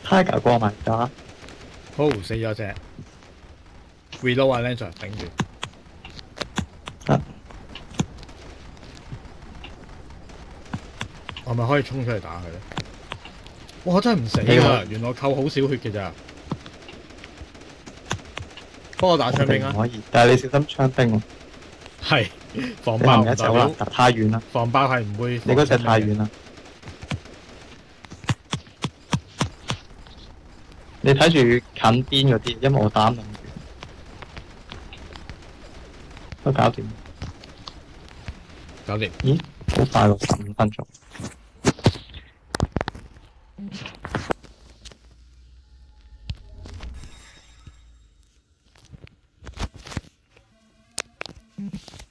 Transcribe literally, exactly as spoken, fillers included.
Tiger 過埋架， 好死咗隻 reload 啊 Lancer 頂住。 得我咪可以衝出嚟打佢咧？哇！真係唔死你啊！原來扣好少血嘅咋。幫我打槍兵啊！ 唔可以，但係你小心槍兵喎。 係防你爆唔代行一走啦， 表太遠啦， 防爆係唔會。 你嗰隻太遠啦。你睇住近邊嗰啲，因為我打唔完，都搞掂。 搞掂。 咦？好快喎，十五分鐘。 Mm-hmm.